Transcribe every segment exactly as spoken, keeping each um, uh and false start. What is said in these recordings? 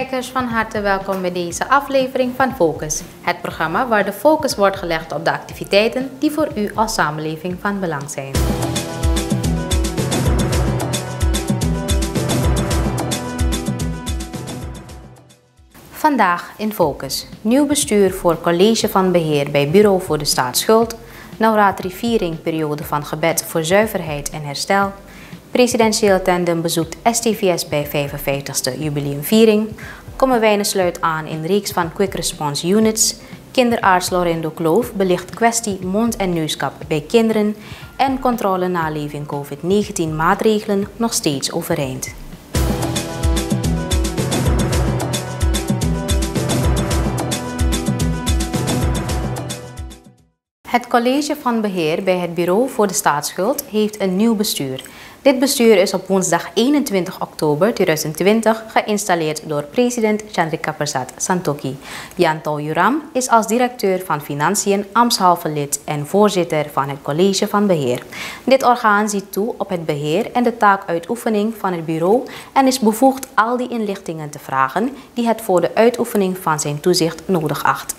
Kijkers, van harte welkom bij deze aflevering van Focus. Het programma waar de focus wordt gelegd op de activiteiten die voor u als samenleving van belang zijn. Vandaag in Focus. Nieuw bestuur voor College van Beheer bij Bureau voor de Staatsschuld. Navratri-viering periode van gebed voor zuiverheid en herstel. Presidentieel tandem bezoekt S T V S bij vijfenvijftigste jubileumviering. Kommerwijnen sluit aan in reeks van Quick Response Units. Kinderarts Lorindo Kloof belicht kwestie mond- en neuskap bij kinderen. En controle naleving COVID negentien maatregelen nog steeds overeind. Het College van Beheer bij het Bureau voor de Staatsschuld heeft een nieuw bestuur. Dit bestuur is op woensdag eenentwintig oktober tweeduizend twintig geïnstalleerd door president Chandrika Persat Santokhi. Yanto Yuram is als directeur van Financiën ambtshalve lid en voorzitter van het College van Beheer. Dit orgaan ziet toe op het beheer en de taakuitoefening van het bureau en is bevoegd al die inlichtingen te vragen die het voor de uitoefening van zijn toezicht nodig acht.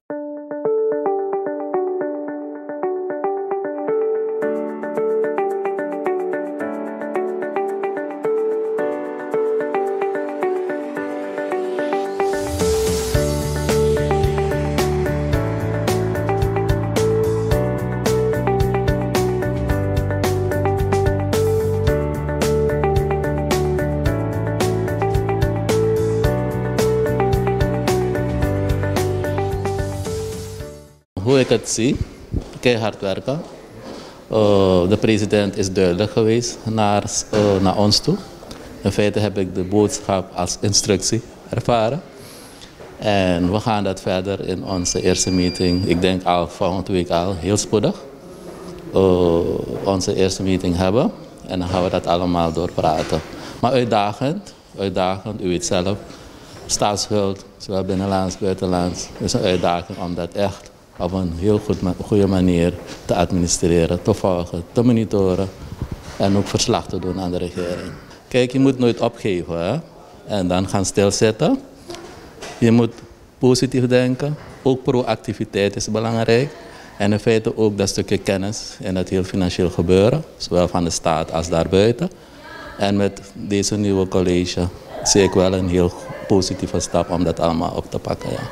Hoe ik het zie, keihard werken. Uh, de president is duidelijk geweest naar, uh, naar ons toe. In feite heb ik de boodschap als instructie ervaren. En we gaan dat verder in onze eerste meeting, ik denk al volgende week al, heel spoedig. Uh, onze eerste meeting hebben en dan gaan we dat allemaal doorpraten. Maar uitdagend, uitdagend, u weet zelf, staatsschuld, zowel binnenlands, buitenlands, is een uitdaging om dat echt op een heel goed, goede manier te administreren, te volgen, te monitoren en ook verslag te doen aan de regering. Kijk, je moet nooit opgeven hè? En dan gaan stilzitten. Je moet positief denken, ook proactiviteit is belangrijk. En in feite ook dat stukje kennis in het heel financieel gebeuren, zowel van de staat als daarbuiten. En met deze nieuwe college zie ik wel een heel positieve stap om dat allemaal op te pakken. Ja.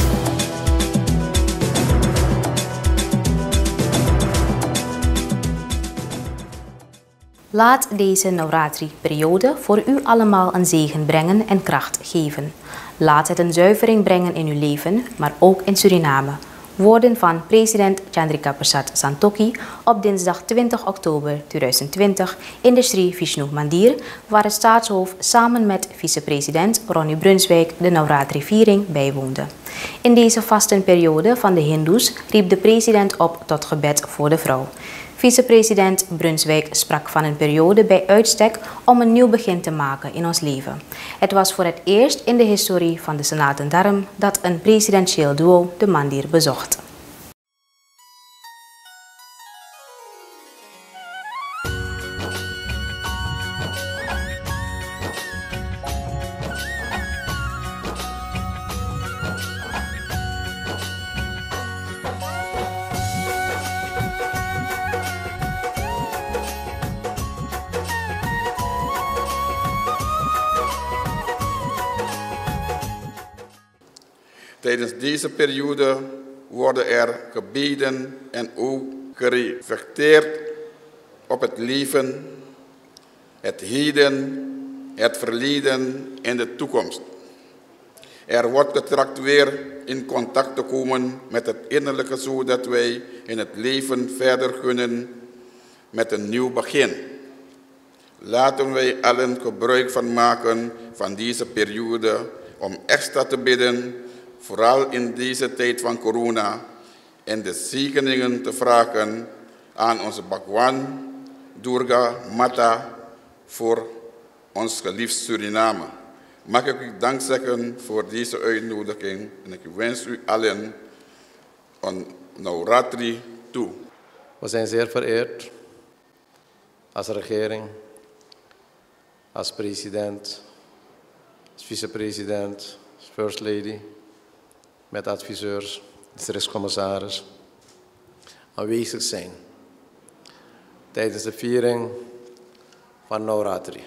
Laat deze Navratri-periode voor u allemaal een zegen brengen en kracht geven. Laat het een zuivering brengen in uw leven, maar ook in Suriname. Woorden van president Chandrika Persat Santokhi op dinsdag twintig oktober tweeduizend twintig in de Sri Vishnu Mandir, waar het staatshoofd samen met vicepresident Ronnie Brunswijk de Navratri-viering bijwoonde. In deze vastenperiode van de Hindoes riep de president op tot gebed voor de vrouw. Vicepresident Brunswijk sprak van een periode bij uitstek om een nieuw begin te maken in ons leven. Het was voor het eerst in de historie van de Sanatan Dharma dat een presidentieel duo de Mandir bezocht. Tijdens deze periode worden er gebeden en ook gereflecteerd op het leven, het heden, het verleden en de toekomst. Er wordt getracht weer in contact te komen met het innerlijke, zodat wij in het leven verder kunnen met een nieuw begin. Laten wij allen gebruik van maken van deze periode om extra te bidden, vooral in deze tijd van corona, en de zegeningen te vragen aan onze Bhagwan, Durga, Mata, voor ons geliefd Suriname. Mag ik u dank zeggen voor deze uitnodiging en ik wens u allen een Navratri toe. We zijn zeer vereerd als regering, als president, als vicepresident, als first lady, met adviseurs, districtscommissaris, aanwezig zijn tijdens de viering van Navratri.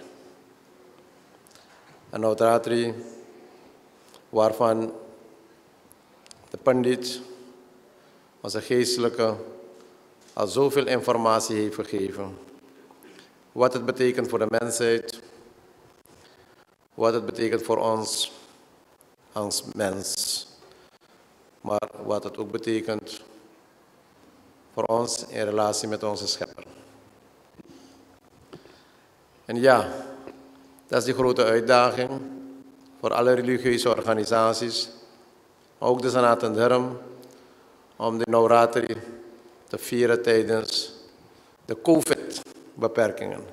Een Navratri waarvan de pandit, onze geestelijke, al zoveel informatie heeft gegeven. Wat het betekent voor de mensheid, wat het betekent voor ons als mens, maar wat het ook betekent voor ons in relatie met onze schepper. En ja, dat is die grote uitdaging voor alle religieuze organisaties, maar ook de Sanatana Dharma, om de Navratri te vieren tijdens de COVID-beperkingen.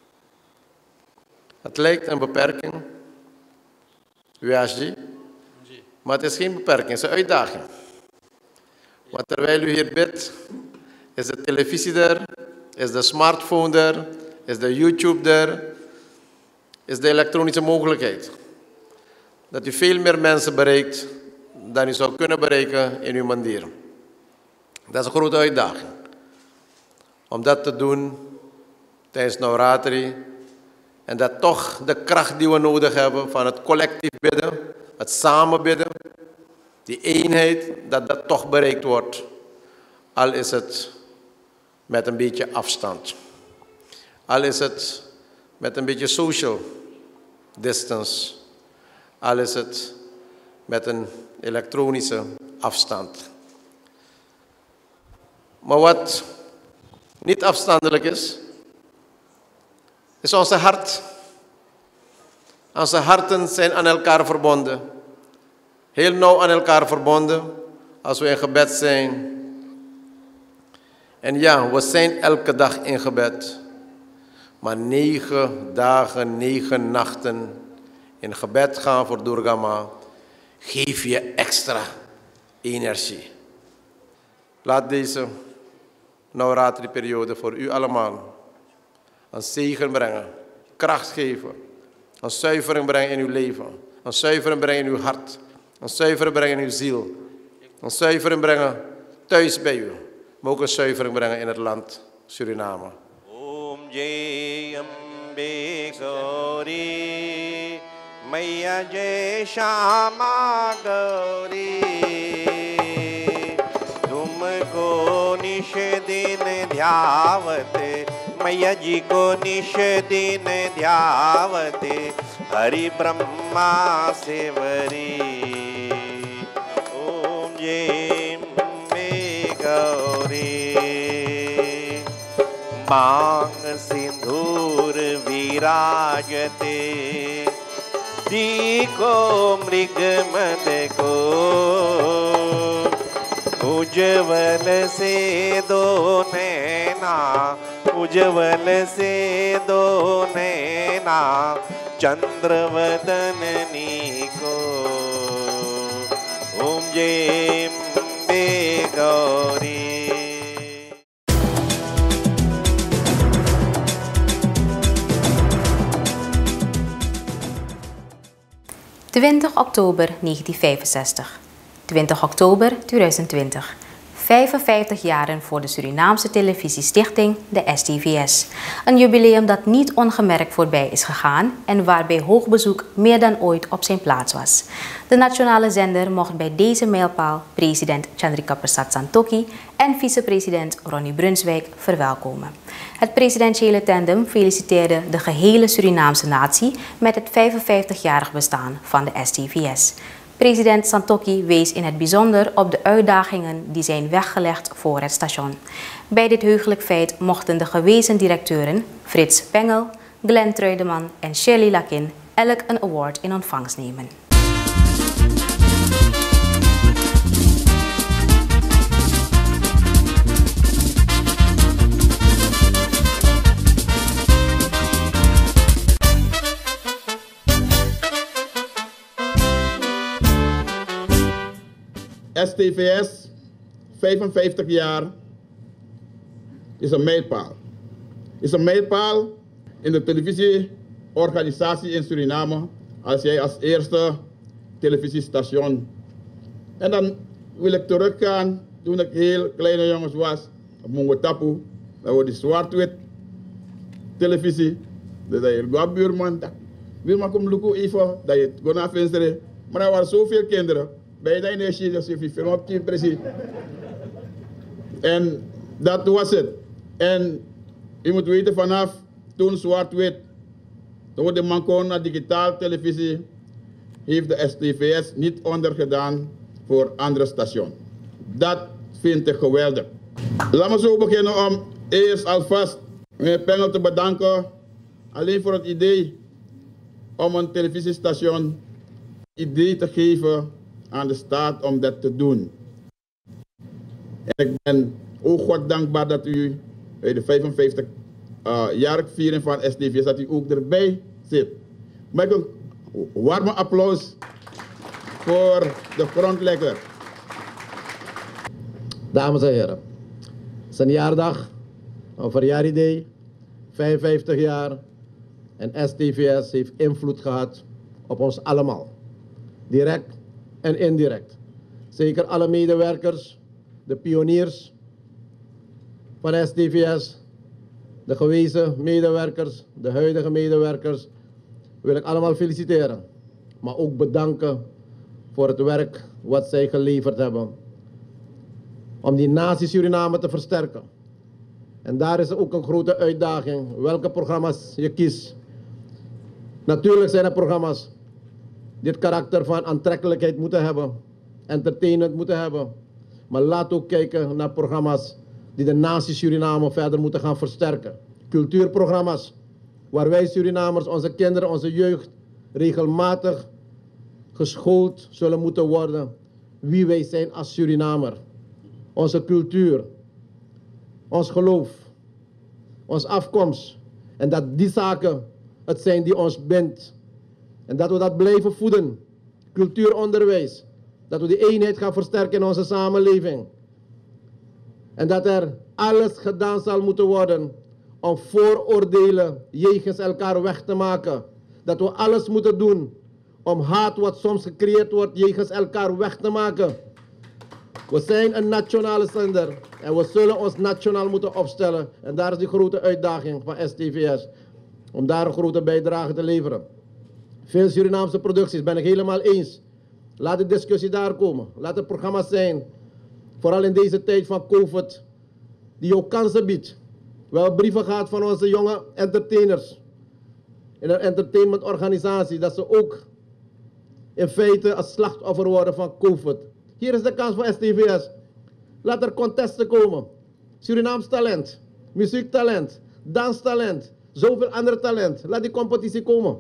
Het lijkt een beperking, Vyasji, maar het is geen beperking, het is een uitdaging. Want terwijl u hier bidt, is de televisie er, is de smartphone er, is de YouTube er, is de elektronische mogelijkheid. Dat u veel meer mensen bereikt dan u zou kunnen bereiken in uw mandir. Dat is een grote uitdaging. Om dat te doen tijdens Navratri. En dat toch de kracht die we nodig hebben van het collectief bidden, het samen bidden, die eenheid, dat dat toch bereikt wordt. Al is het met een beetje afstand. Al is het met een beetje social distance. Al is het met een elektronische afstand. Maar wat niet afstandelijk is, is onze hart. Onze harten zijn aan elkaar verbonden. Heel nauw aan elkaar verbonden als we in gebed zijn. En ja, we zijn elke dag in gebed. Maar negen dagen, negen nachten in gebed gaan voor Durga Ma geeft je extra energie. Laat deze Navratri-periode voor u allemaal een zegen brengen, kracht geven, een zuivering brengen in uw leven, een zuivering brengen in uw hart, een zuivering brengen in uw ziel, een zuivering brengen thuis bij u, maar ook een zuivering brengen in het land Suriname. Om Jai Ambe Gauri, Maya Jai Shama Gauri, Tumko Nish Din Dhyavate, Maya Ji ko Nish Din Dhyavate, Hari Brahma Sevari. Om Jai Ambe Gauri, Mang Sindhur Virajate, Diko Mrigmad ko, उज्जवल से दो नैना, उज्जवल से दो नैना, चंद्रवदननी को। ओम जय अम्बे Gauri. twintig oktober negentienhonderdvijfenzestig, twintig oktober tweeduizend twintig. vijfenvijftig jaren voor de Surinaamse televisiestichting, de S T V S. Een jubileum dat niet ongemerkt voorbij is gegaan en waarbij hoogbezoek meer dan ooit op zijn plaats was. De nationale zender mocht bij deze mijlpaal president Chandrika Prasad Santokhi en vicepresident Ronnie Brunswijk verwelkomen. Het presidentiële tandem feliciteerde de gehele Surinaamse natie met het vijfenvijftigjarig bestaan van de S T V S. President Santokhi wees in het bijzonder op de uitdagingen die zijn weggelegd voor het station. Bij dit heugelijk feit mochten de gewezen directeuren Frits Pengel, Glenn Truideman en Shirley Lakin elk een award in ontvangst nemen. S T V S, vijfenvijftig jaar, is een mijlpaal. Is een mijlpaal in de televisieorganisatie in Suriname als jij als eerste televisiestation. En dan wil ik teruggaan toen ik heel kleine jongens was op Mongetapu. Dat was die zwart-wit televisie. Dus dat je gaat buurman, buurman komt lukken even, dat je gaat naar vensteren. Maar er waren zoveel kinderen. Bij de energie, dus je film op je precies. En dat was het. En je moet weten vanaf toen zwart-wit, toen de man kon naar digitaal televisie, heeft de S T V S niet ondergedaan voor andere stations. Dat vind ik geweldig. Laten we zo beginnen om eerst alvast meneer Pengel te bedanken. Alleen voor het idee om een televisiestation idee te geven aan de staat om dat te doen. En ik ben ook God dankbaar dat u bij de vijfenvijftig uh, jarig viering van S T V S dat u ook erbij zit. Maak een warme applaus voor de grondlegger. Dames en heren, het is een jaardag, een verjaaridee, vijfenvijftig jaar en S T V S heeft invloed gehad op ons allemaal. Direct en indirect. Zeker alle medewerkers, de pioniers van S T V S, de gewezen medewerkers, de huidige medewerkers, wil ik allemaal feliciteren. Maar ook bedanken voor het werk wat zij geleverd hebben. Om die natie Suriname te versterken. En daar is ook een grote uitdaging, welke programma's je kiest. Natuurlijk zijn er programma's die het karakter van aantrekkelijkheid moeten hebben, entertainment moeten hebben. Maar laat ook kijken naar programma's die de natie Suriname verder moeten gaan versterken. Cultuurprogramma's, waar wij Surinamers, onze kinderen, onze jeugd, regelmatig geschoold zullen moeten worden wie wij zijn als Surinamer. Onze cultuur, ons geloof, onze afkomst. En dat die zaken het zijn die ons bindt. En dat we dat blijven voeden. Cultuuronderwijs. Dat we die eenheid gaan versterken in onze samenleving. En dat er alles gedaan zal moeten worden om vooroordelen jegens elkaar weg te maken. Dat we alles moeten doen om haat wat soms gecreëerd wordt jegens elkaar weg te maken. We zijn een nationale zender en we zullen ons nationaal moeten opstellen. En daar is die grote uitdaging van S T V S. Om daar een grote bijdrage te leveren. Veel Surinaamse producties, ben ik helemaal eens. Laat de discussie daar komen. Laat het programma's zijn, vooral in deze tijd van COVID, die ook kansen biedt. We hebben brieven gehad van onze jonge entertainers in een entertainmentorganisatie, dat ze ook in feite een slachtoffer worden van COVID. Hier is de kans voor S T V S. Laat er contesten komen. Surinaams talent, muziektalent, danstalent, zoveel andere talent. Laat die competitie komen.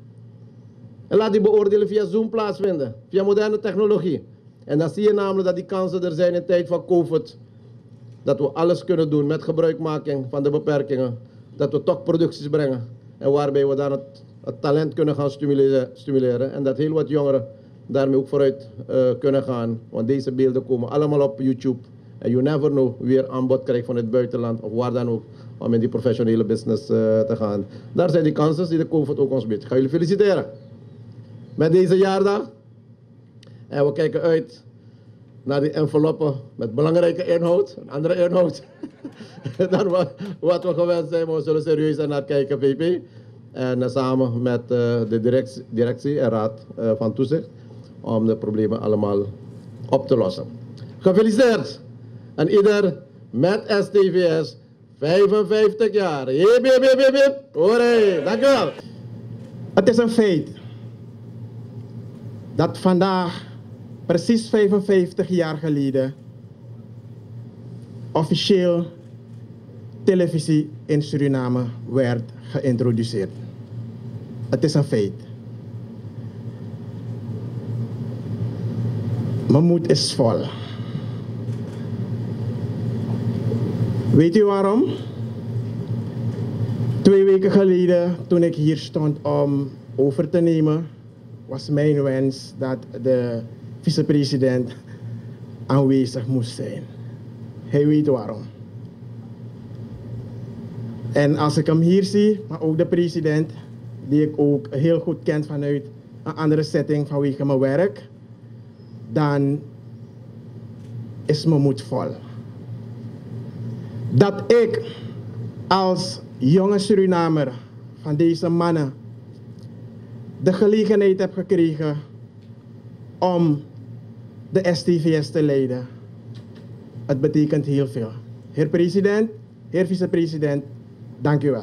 En laat die beoordelen via Zoom plaatsvinden, via moderne technologie. En dan zie je namelijk dat die kansen er zijn in tijd van COVID. Dat we alles kunnen doen met gebruikmaking van de beperkingen. Dat we toch producties brengen. En waarbij we dan het, het talent kunnen gaan stimuleren, stimuleren. En dat heel wat jongeren daarmee ook vooruit uh, kunnen gaan. Want deze beelden komen allemaal op YouTube. En you never know wie er aan bod krijgt van het buitenland of waar dan ook. Om in die professionele business uh, te gaan. Daar zijn die kansen die de COVID ook ons biedt. Ik ga jullie feliciteren met deze jaardag. En we kijken uit naar die enveloppen met belangrijke inhoud, een andere inhoud dan wat, wat we gewend zijn. Maar we zullen serieus naar kijken, V P. En uh, samen met uh, de directie, directie en raad uh, van toezicht om de problemen allemaal op te lossen. Gefeliciteerd aan ieder met S T V S vijfenvijftig jaar. Hip, hip, hip, hip, hip. Hooré, dank u wel. Het is een feit dat vandaag, precies vijfenvijftig jaar geleden, officieel televisie in Suriname werd geïntroduceerd. Het is een feit. Mijn moed is vol. Weet u waarom? Twee weken geleden, toen ik hier stond om over te nemen, was mijn wens dat de vicepresident aanwezig moest zijn. Hij weet waarom. En als ik hem hier zie, maar ook de president, die ik ook heel goed ken vanuit een andere setting vanwege mijn werk, dan is mijn moed vol. Dat ik als jonge Surinamer van deze mannen de gelegenheid heb gekregen om de S T V S te leiden. Het betekent heel veel. Heer president, heer vicepresident, dank u wel.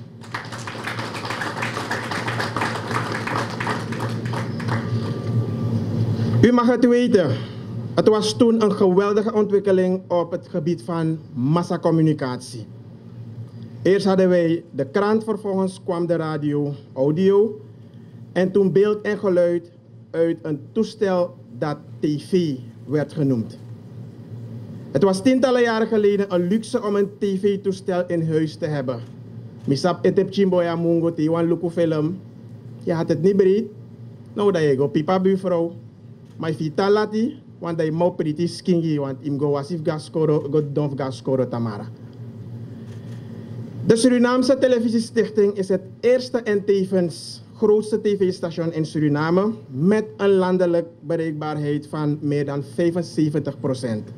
U mag het weten, het was toen een geweldige ontwikkeling op het gebied van massacommunicatie. Eerst hadden wij de krant, vervolgens kwam de radio, audio en toen beeld en geluid uit een toestel dat T V werd genoemd. Het was tientallen jaren geleden een luxe om een T V-toestel in huis te hebben. Misap etep chimboya mungo te wan luku film. Je had het niet breed. Nou dat je go pipa buurvrouw. Maar je vita lati, want dat je mau pretty skingy, want im go wasif gaskoro, go donf gaskoro tamara. De Surinaamse Televisiestichting is het eerste en tevens grootste T V-station in Suriname met een landelijk bereikbaarheid van meer dan vijfenzeventig procent.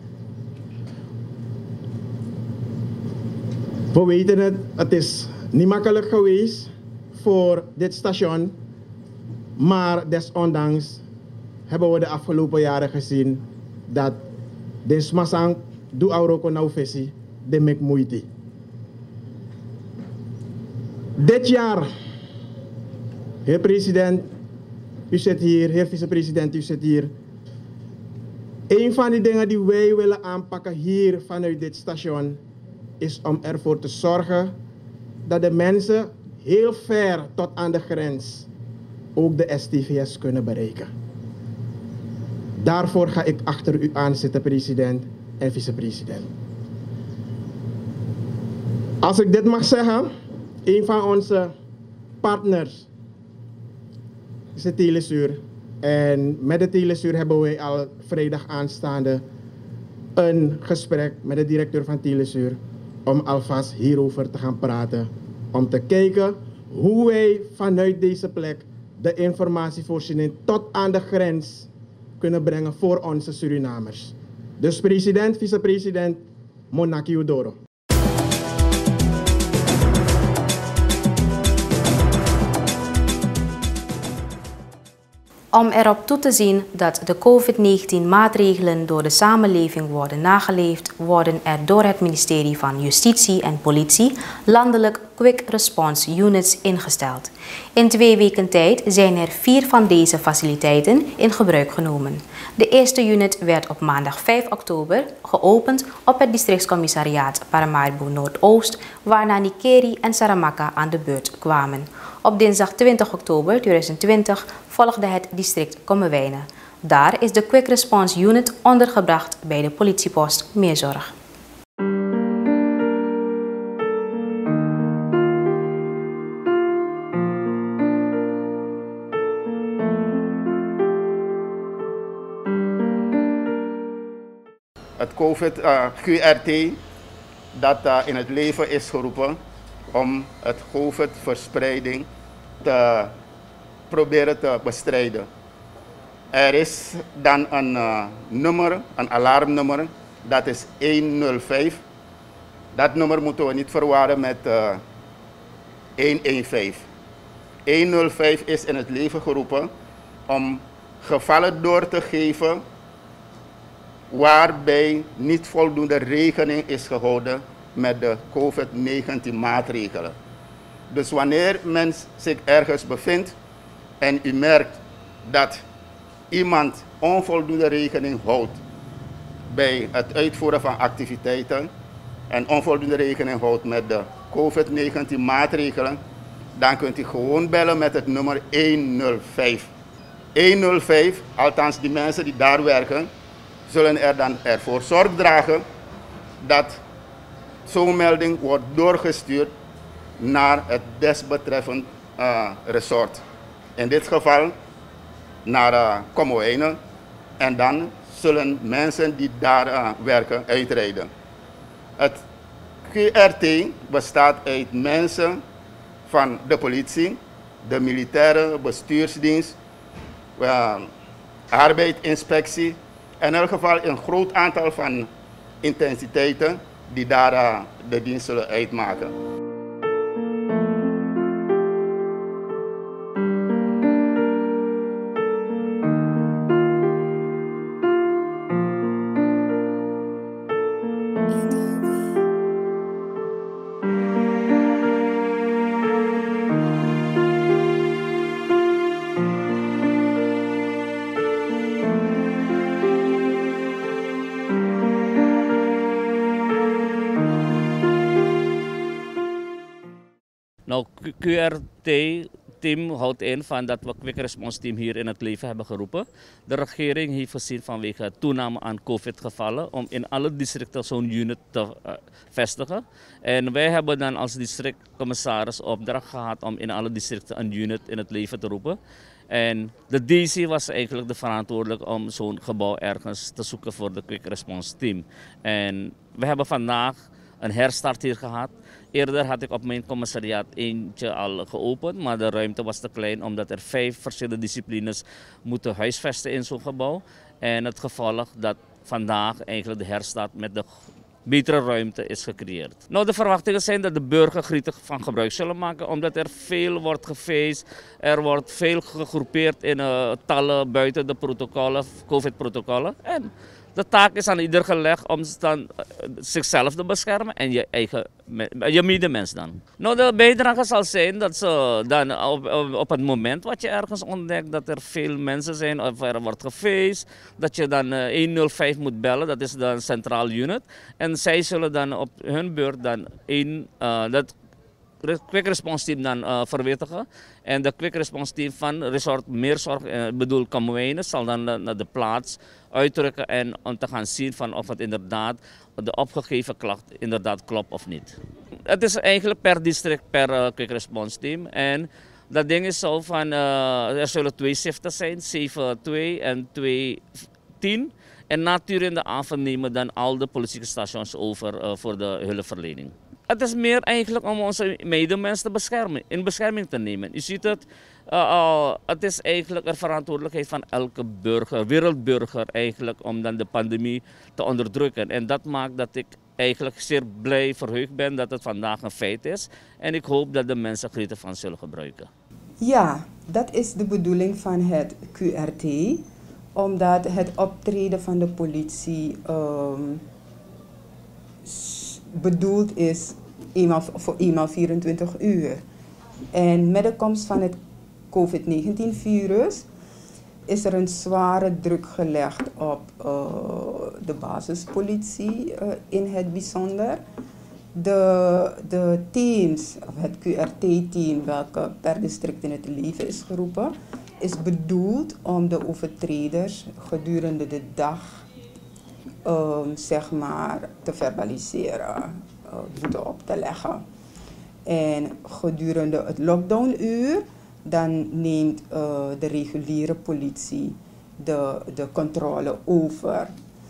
We weten het, het is niet makkelijk geweest voor dit station, maar desondanks hebben we de afgelopen jaren gezien dat deze masang doe auroko nou visie de mek moeite. Dit jaar, heer president, u zit hier, heer vicepresident, u zit hier. Een van die dingen die wij willen aanpakken hier vanuit dit station is om ervoor te zorgen dat de mensen heel ver tot aan de grens ook de S T V S kunnen bereiken. Daarvoor ga ik achter u aan zitten, president en vicepresident. Als ik dit mag zeggen, een van onze partners is de Telesuur. En met de Telesuur hebben wij al vrijdag aanstaande een gesprek met de directeur van Telesuur om alvast hierover te gaan praten. Om te kijken hoe wij vanuit deze plek de informatievoorziening tot aan de grens kunnen brengen voor onze Surinamers. Dus president, vicepresident, Monaki Udoro. Om erop toe te zien dat de COVID negentien maatregelen door de samenleving worden nageleefd, worden er door het ministerie van Justitie en Politie landelijk Quick Response Units ingesteld. In twee weken tijd zijn er vier van deze faciliteiten in gebruik genomen. De eerste unit werd op maandag vijf oktober geopend op het districtscommissariaat Paramaribo Noordoost, waarna Nikeri en Saramaka aan de beurt kwamen. Op dinsdag twintig oktober tweeduizend twintig volgde het district Kommerwijnen. Daar is de Quick Response Unit ondergebracht bij de politiepost Meerzorg. Het COVID uh, Q R T dat uh, in het leven is geroepen om het COVID-verspreiding te proberen te bestrijden. Er is dan een uh, nummer, een alarmnummer, dat is honderdvijf. Dat nummer moeten we niet verwarren met uh, honderdvijftien. honderdvijf is in het leven geroepen om gevallen door te geven waarbij niet voldoende rekening is gehouden met de COVID negentien maatregelen. Dus wanneer men zich ergens bevindt en u merkt dat iemand onvoldoende rekening houdt bij het uitvoeren van activiteiten en onvoldoende rekening houdt met de COVID negentien maatregelen, dan kunt u gewoon bellen met het nummer honderdvijf. honderdvijf, althans die mensen die daar werken, zullen er dan ervoor zorg dragen dat zo'n melding wordt doorgestuurd naar het desbetreffend uh, resort. In dit geval naar uh, Kommerwijnen. En dan zullen mensen die daar uh, werken uitrijden. Het Q R T bestaat uit mensen van de politie, de militaire bestuursdienst, uh, arbeidsinspectie. In elk geval een groot aantal van intensiteiten die daar uh, de dienst zullen uitmaken. Nou, Q R T-team houdt in van dat we Quick Response Team hier in het leven hebben geroepen. De regering heeft gezien vanwege het toename aan COVID-gevallen om in alle districten zo'n unit te uh, vestigen. En wij hebben dan als districtcommissaris opdracht gehad om in alle districten een unit in het leven te roepen. En de D C was eigenlijk de verantwoordelijk om zo'n gebouw ergens te zoeken voor de Quick Response Team. En we hebben vandaag een herstart hier gehad. Eerder had ik op mijn commissariaat eentje al geopend, maar de ruimte was te klein omdat er vijf verschillende disciplines moeten huisvesten in zo'n gebouw. En het gevolg dat vandaag eigenlijk de herstart met de betere ruimte is gecreëerd. Nou, de verwachtingen zijn dat de burger gretig van gebruik zullen maken, omdat er veel wordt gefeest, er wordt veel gegroepeerd in uh, tallen buiten de protocollen, COVID-protocollen. En de taak is aan ieder gelegd om dan uh, zichzelf te beschermen en je eigen, je medemens dan. Nou, de bijdrage zal zijn dat ze dan op, op, op het moment wat je ergens ontdekt dat er veel mensen zijn of er wordt gefeest, dat je dan uh, honderdvijf moet bellen, dat is dan een centraal unit. En zij zullen dan op hun beurt dan één, uh, dat Quick Response Team dan uh, verwittigen. En de Quick Response Team van Resort Meerzorg, uh, bedoel Kamoeinen, zal dan uh, naar de plaats uitdrukken en om te gaan zien van of het inderdaad de opgegeven klacht inderdaad klopt of niet. Het is eigenlijk per district per uh, Quick Response Team. En dat ding is zo van, uh, er zullen twee shiften zijn, zeven twee en twee tien. En natuurlijk in de avond nemen dan al de politiestations over uh, voor de hulpverlening. Het is meer eigenlijk om onze medemensen te beschermen, in bescherming te nemen. Je ziet het, uh, uh, het is eigenlijk een verantwoordelijkheid van elke burger, wereldburger eigenlijk, om dan de pandemie te onderdrukken. En dat maakt dat ik eigenlijk zeer blij, verheugd ben dat het vandaag een feit is. En ik hoop dat de mensen gretig van zullen gebruiken. Ja, dat is de bedoeling van het Q R T. Omdat het optreden van de politie um, bedoeld is eenmaal, voor eenmaal vierentwintig uur. En met de komst van het COVID negentien virus is er een zware druk gelegd op uh, de basispolitie uh, in het bijzonder. De, de teams, het Q R T-team, welke per district in het leven is geroepen, is bedoeld om de overtreders gedurende de dag um, zeg maar, te verbaliseren, uh, boete op te leggen. En gedurende het lockdownuur dan neemt uh, de reguliere politie de, de controle over.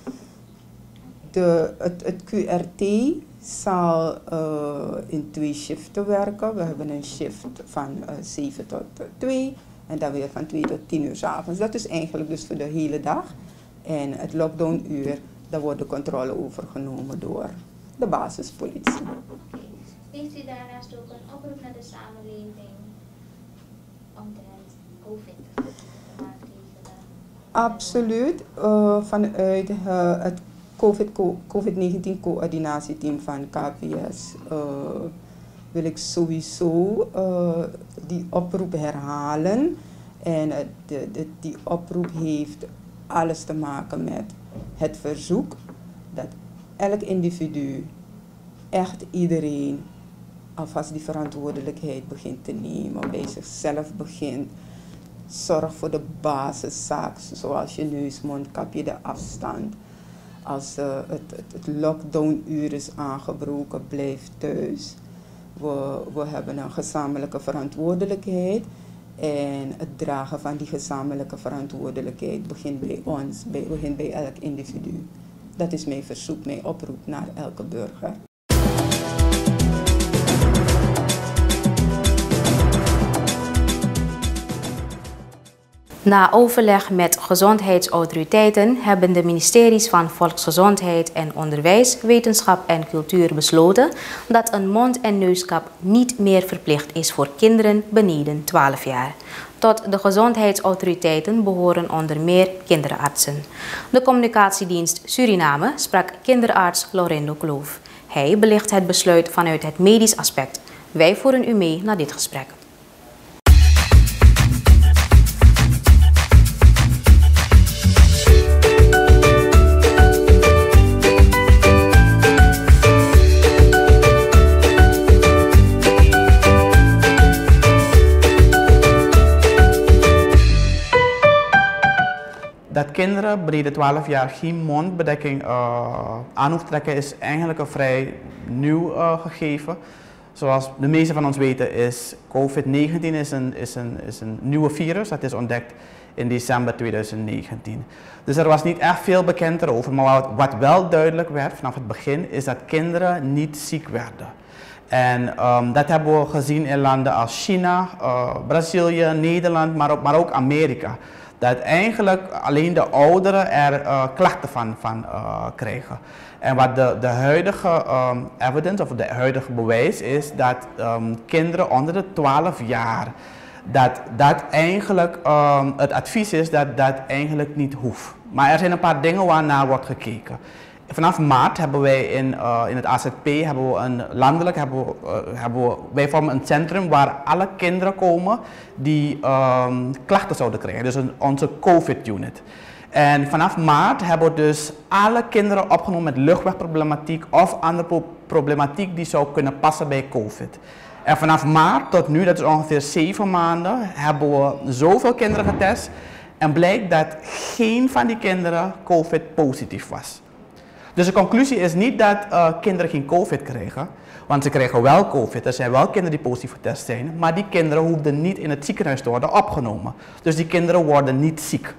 De, het, het Q R T zal uh, in twee shiften werken. We hebben een shift van uh, zeven tot twee en dan weer van twee tot tien uur 's avonds. Dat is eigenlijk dus voor de hele dag. En het lockdownuur, daar wordt de controle overgenomen door de basispolitie. Heeft u daarnaast ook een oproep naar de samenleving omtrent COVID? Absoluut. Uh, vanuit uh, het COVID negentien coördinatieteam van K P S uh, wil ik sowieso uh, die oproep herhalen. En uh, de, de, die oproep heeft alles te maken met het verzoek dat elk individu, echt iedereen, alvast die verantwoordelijkheid begint te nemen, bij zichzelf begint. Zorg voor de basiszaak, zoals je neus, mondkapje, de afstand. Als uh, het, het, het lockdownuur is aangebroken, blijf thuis. We, we hebben een gezamenlijke verantwoordelijkheid. En het dragen van die gezamenlijke verantwoordelijkheid begint bij ons, bij, begint bij elk individu. Dat is mijn verzoek, mijn oproep naar elke burger. Na overleg met gezondheidsautoriteiten hebben de ministeries van Volksgezondheid en Onderwijs, Wetenschap en Cultuur besloten dat een mond- en neuskap niet meer verplicht is voor kinderen beneden twaalf jaar. Tot de gezondheidsautoriteiten behoren onder meer kinderartsen. De communicatiedienst Suriname sprak kinderarts Laurindo Kloof. Hij belicht het besluit vanuit het medisch aspect. Wij voeren u mee naar dit gesprek. Dat kinderen beneden twaalf jaar geen mondbedekking uh, aan hoeven te trekken is eigenlijk een vrij nieuw uh, gegeven. Zoals de meeste van ons weten is COVID negentien is een, is, een, is een nieuwe virus. Dat is ontdekt in december tweeduizend negentien. Dus er was niet echt veel bekend erover. Maar wat, wat wel duidelijk werd vanaf het begin is dat kinderen niet ziek werden. En um, dat hebben we gezien in landen als China, uh, Brazilië, Nederland, maar ook, maar ook Amerika. Dat eigenlijk alleen de ouderen er uh, klachten van, van uh, krijgen. En wat de, de huidige um, evidence of de huidige bewijs is dat um, kinderen onder de twaalf jaar, dat dat eigenlijk um, het advies is dat dat eigenlijk niet hoeft. Maar er zijn een paar dingen waarnaar wordt gekeken. Vanaf maart hebben wij in, uh, in het A Z P hebben we een landelijk hebben we, uh, hebben we, wij vormen een centrum waar alle kinderen komen die um, klachten zouden krijgen. Dus een, onze COVID-unit. En vanaf maart hebben we dus alle kinderen opgenomen met luchtwegproblematiek of andere problematiek die zou kunnen passen bij COVID. En vanaf maart tot nu, dat is ongeveer zeven maanden, hebben we zoveel kinderen getest en blijkt dat geen van die kinderen COVID positief was. Dus de conclusie is niet dat uh, kinderen geen COVID krijgen, want ze krijgen wel COVID. Er zijn wel kinderen die positief getest zijn, maar die kinderen hoefden niet in het ziekenhuis te worden opgenomen. Dus die kinderen worden niet ziek.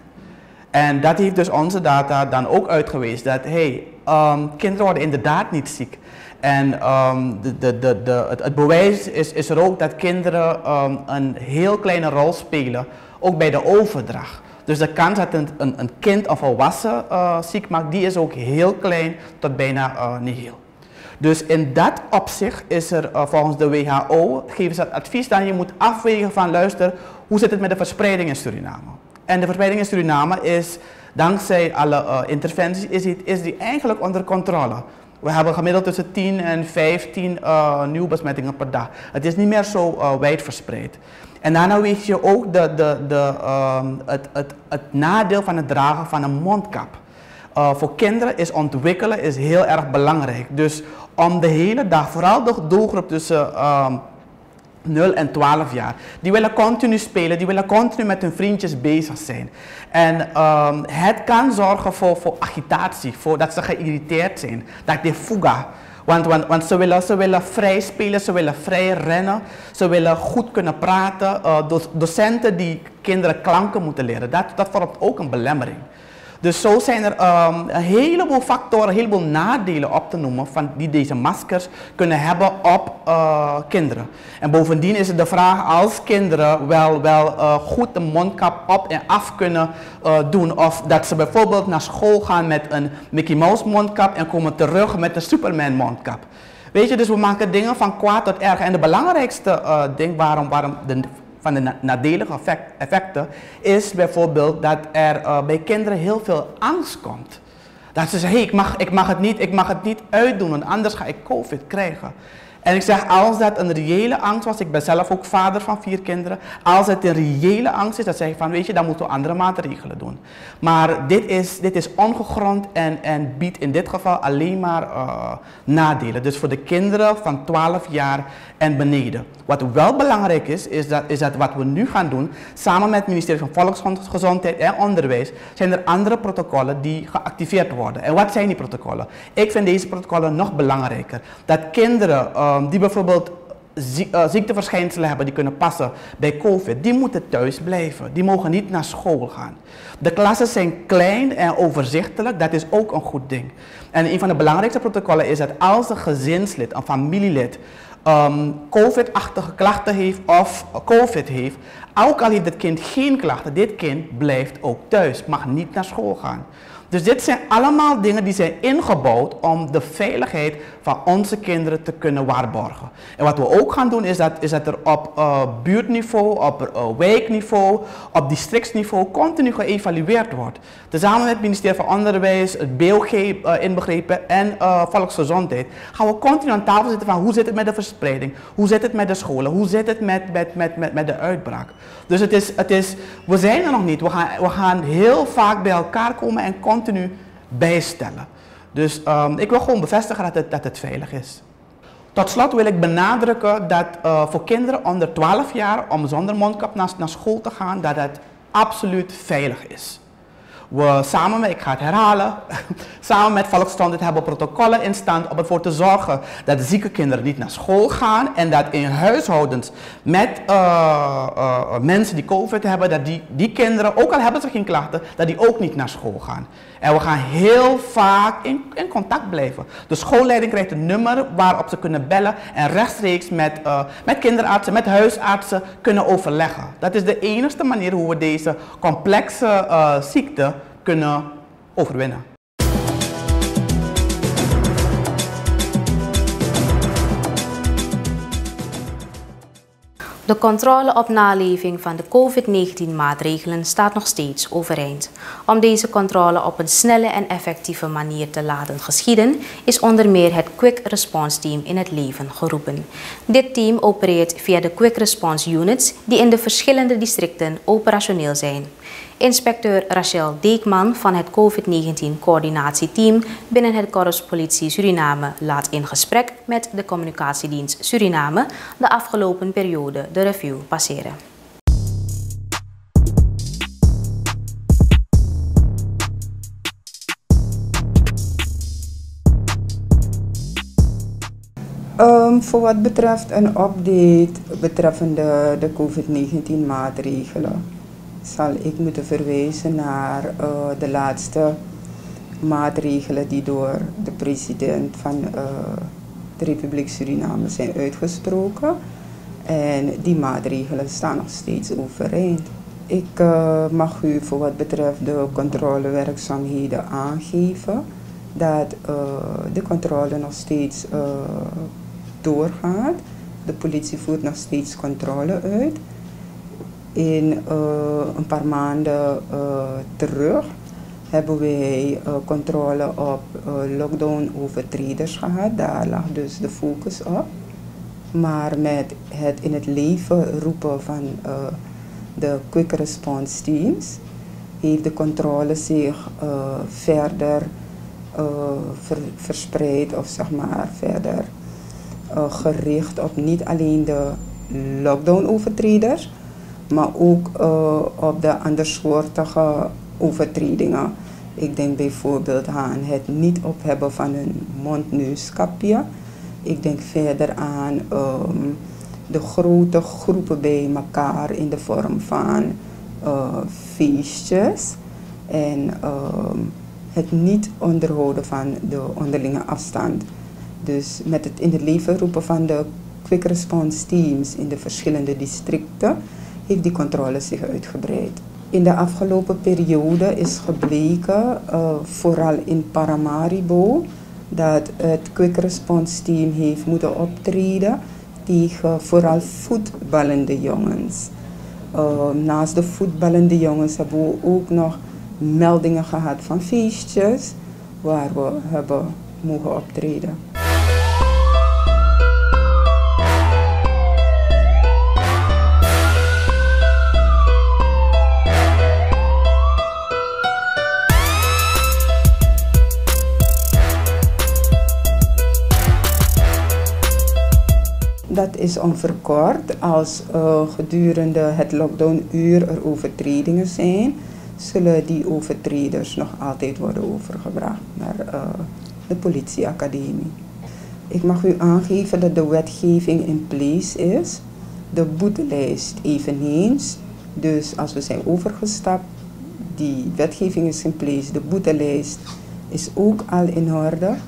En dat heeft dus onze data dan ook uitgewezen dat hey, um, kinderen worden inderdaad niet ziek. En um, de, de, de, de, het, het bewijs is, is er ook dat kinderen um, een heel kleine rol spelen, ook bij de overdracht. Dus de kans dat een, een, een kind of volwassen uh, ziek maakt, die is ook heel klein tot bijna uh, nihil. Dus in dat opzicht is er uh, volgens de W H O, geven ze het advies dat je moet afwegen van luister, hoe zit het met de verspreiding in Suriname? En de verspreiding in Suriname is, dankzij alle uh, interventies, is die, is die eigenlijk onder controle. We hebben gemiddeld tussen tien en vijftien uh, nieuwe besmettingen per dag. Het is niet meer zo uh, wijd verspreid. En daarna weet je ook de, de, de, uh, het, het, het nadeel van het dragen van een mondkap. Uh, voor kinderen is ontwikkelen is heel erg belangrijk. Dus om de hele dag, vooral de doelgroep tussen uh, nul en twaalf jaar, die willen continu spelen, die willen continu met hun vriendjes bezig zijn. En um, het kan zorgen voor, voor agitatie, voor dat ze geïrriteerd zijn, dat de fuga. Want, want, want ze, willen, ze willen vrij spelen, ze willen vrij rennen, ze willen goed kunnen praten. Uh, docenten die kinderen klanken moeten leren, dat, dat vormt ook een belemmering. Dus zo zijn er um, een heleboel factoren, een heleboel nadelen op te noemen van die deze maskers kunnen hebben op uh, kinderen. En bovendien is het de vraag als kinderen wel, wel uh, goed de mondkap op en af kunnen uh, doen. Of dat ze bijvoorbeeld naar school gaan met een Mickey Mouse mondkap en komen terug met een Superman mondkap. Weet je, dus we maken dingen van kwaad tot erg. En de belangrijkste uh, ding waarom, waarom de van de nadelige effect, effecten is bijvoorbeeld dat er uh, bij kinderen heel veel angst komt. Dat ze zeggen, hey, ik, mag, ik mag het niet, ik mag het niet uitdoen, want anders ga ik COVID krijgen. En ik zeg, als dat een reële angst was, ik ben zelf ook vader van vier kinderen, als het een reële angst is, dan zeg ik van, weet je, dan moeten we andere maatregelen doen. Maar dit is, dit is ongegrond en, en biedt in dit geval alleen maar uh, nadelen. Dus voor de kinderen van twaalf jaar en beneden. Wat wel belangrijk is, is dat, is dat wat we nu gaan doen, samen met het ministerie van Volksgezondheid en Onderwijs, zijn er andere protocollen die geactiveerd worden. En wat zijn die protocollen? Ik vind deze protocollen nog belangrijker. Dat kinderen um, die bijvoorbeeld zie, uh, ziekteverschijnselen hebben die kunnen passen bij COVID, die moeten thuis blijven. Die mogen niet naar school gaan. De klassen zijn klein en overzichtelijk, dat is ook een goed ding. En een van de belangrijkste protocollen is dat als een gezinslid, een familielid, um, COVID-achtige klachten heeft of COVID heeft, ook al heeft het kind geen klachten, dit kind blijft ook thuis, mag niet naar school gaan. Dus dit zijn allemaal dingen die zijn ingebouwd om de veiligheid van onze kinderen te kunnen waarborgen. En wat we ook gaan doen is dat, is dat er op uh, buurtniveau, op uh, wijkniveau, op districtsniveau continu geëvalueerd wordt. Tezamen met het ministerie van Onderwijs, het B O G uh, inbegrepen en uh, Volksgezondheid gaan we continu aan tafel zitten van hoe zit het met de verspreiding, hoe zit het met de scholen, hoe zit het met, met, met, met, met de uitbraak. Dus het is, het is, we zijn er nog niet, we gaan, we gaan heel vaak bij elkaar komen en continu bijstellen. Dus um, ik wil gewoon bevestigen dat het, dat het veilig is. Tot slot wil ik benadrukken dat uh, voor kinderen onder twaalf jaar om zonder mondkap naar, naar school te gaan, dat het absoluut veilig is. We samen met, ik ga het herhalen, samen met Volksgezondheid hebben protocollen in stand om ervoor te zorgen dat de zieke kinderen niet naar school gaan en dat in huishoudens met uh, uh, mensen die COVID hebben, dat die, die kinderen, ook al hebben ze geen klachten, dat die ook niet naar school gaan. En we gaan heel vaak in, in contact blijven. De schoolleiding krijgt een nummer waarop ze kunnen bellen en rechtstreeks met, uh, met kinderartsen, met huisartsen kunnen overleggen. Dat is de enige manier hoe we deze complexe uh, ziekte kunnen overwinnen. De controle op naleving van de COVID negentien maatregelen staat nog steeds overeind. Om deze controle op een snelle en effectieve manier te laten geschieden, is onder meer het Quick Response Team in het leven geroepen. Dit team opereert via de Quick Response Units die in de verschillende districten operationeel zijn. Inspecteur Rachel Deekman van het COVID negentien coördinatieteam binnen het Korps Politie Suriname laat in gesprek met de Communicatiedienst Suriname de afgelopen periode de review passeren. Um, voor wat betreft een update betreffende de COVID negentien maatregelen, zal ik moeten verwijzen naar uh, de laatste maatregelen die door de president van uh, de Republiek Suriname zijn uitgesproken. En die maatregelen staan nog steeds overeind. Ik uh, mag u voor wat betreft de controlewerkzaamheden aangeven dat uh, de controle nog steeds uh, doorgaat. De politie voert nog steeds controle uit. In uh, een paar maanden uh, terug hebben wij uh, controle op uh, lockdown-overtreders gehad. Daar lag dus de focus op. Maar met het in het leven roepen van uh, de Quick Response Teams heeft de controle zich uh, verder uh, ver, verspreid of zeg maar verder uh, gericht op niet alleen de lockdown-overtreders, maar ook uh, op de andersoortige overtredingen. Ik denk bijvoorbeeld aan het niet ophebben van een mondneuskapje. Ik denk verder aan um, de grote groepen bij elkaar in de vorm van uh, feestjes. En um, het niet onderhouden van de onderlinge afstand. Dus met het in het leven roepen van de Quick Response Teams in de verschillende districten heeft die controle zich uitgebreid. In de afgelopen periode is gebleken, uh, vooral in Paramaribo, dat het Quick Response Team heeft moeten optreden tegen vooral voetballende jongens. Uh, naast de voetballende jongens hebben we ook nog meldingen gehad van feestjes waar we hebben mogen optreden. Dat is onverkort. Als uh, gedurende het lockdownuur er overtredingen zijn, zullen die overtreders nog altijd worden overgebracht naar uh, de politieacademie. Ik mag u aangeven dat de wetgeving in place is, de boetelijst eveneens. Dus als we zijn overgestapt, die wetgeving is in place, de boetelijst is ook al in orde.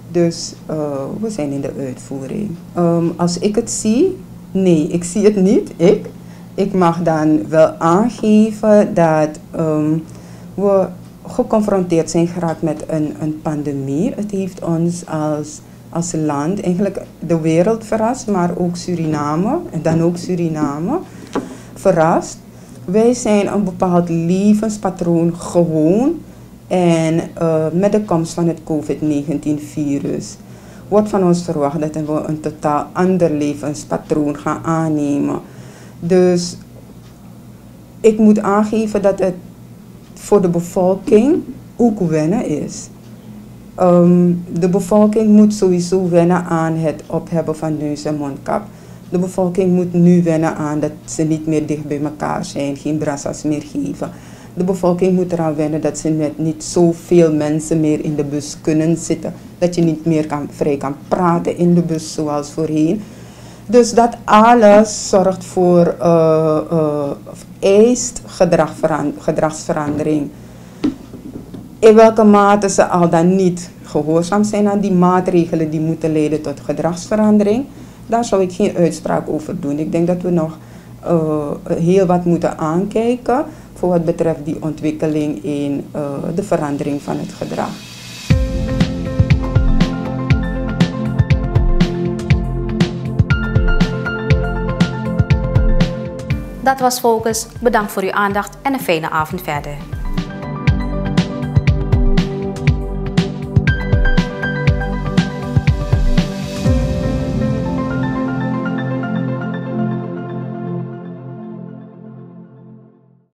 Dus uh, we zijn in de uitvoering. Um, als ik het zie, nee, ik zie het niet. Ik, ik mag dan wel aangeven dat um, we geconfronteerd zijn geraakt met een, een pandemie. Het heeft ons als, als land, eigenlijk de wereld verrast, maar ook Suriname, en dan ook Suriname, verrast. Wij zijn een bepaald levenspatroon gewoon. En uh, met de komst van het COVID negentien virus wordt van ons verwacht dat we een totaal ander levenspatroon gaan aannemen. Dus ik moet aangeven dat het voor de bevolking ook wennen is. Um, de bevolking moet sowieso wennen aan het ophebben van neus- en mondkap. De bevolking moet nu wennen aan dat ze niet meer dicht bij elkaar zijn, geen brassas meer geven. De bevolking moet eraan wennen dat ze met niet zoveel mensen meer in de bus kunnen zitten. Dat je niet meer kan, vrij kan praten in de bus zoals voorheen. Dus dat alles zorgt voor, uh, uh, eist gedragveran- gedragsverandering. In welke mate ze al dan niet gehoorzaam zijn aan die maatregelen die moeten leiden tot gedragsverandering, daar zou ik geen uitspraak over doen. Ik denk dat we nog uh, heel wat moeten aankijken voor wat betreft die ontwikkeling in uh, de verandering van het gedrag. Dat was Focus. Bedankt voor uw aandacht en een fijne avond verder.